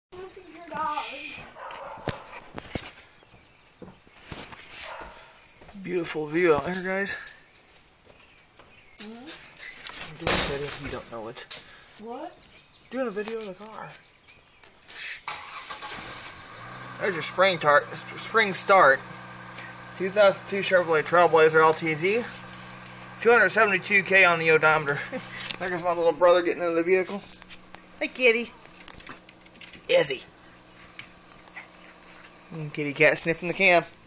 This is your dog. Beautiful view out there, guys. Mm-hmm. I'm doing a video if you don't know it. What? Doing a video of the car. There's your spring start. 2002 Chevrolet Trail Blazer LTZ. 272K on the odometer. There goes my little brother getting into the vehicle. Hey, kitty. Izzy. Kitty cat sniffing the cam.